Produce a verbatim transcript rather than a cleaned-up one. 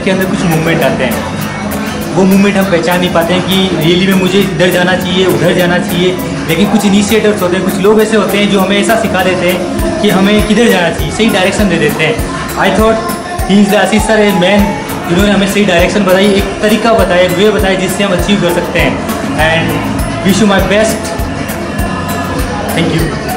के अंदर कुछ मूवमेंट आते हैं, वो मूवमेंट हम पहचान नहीं पाते हैं कि रियली में मुझे इधर जाना चाहिए, उधर जाना चाहिए। लेकिन कुछ इनिशिएटर्स होते हैं, कुछ लोग ऐसे होते हैं जो हमें ऐसा सिखा देते हैं कि हमें किधर जाना चाहिए, सही डायरेक्शन दे देते हैं। I thought he is Ashish sir a man जिन्होंने हमें सही डायरेक्शन बताई, एक तरीका बताया, एक वे बताया जिससे हम अचीव कर सकते हैं। And wish you my best. Thank you.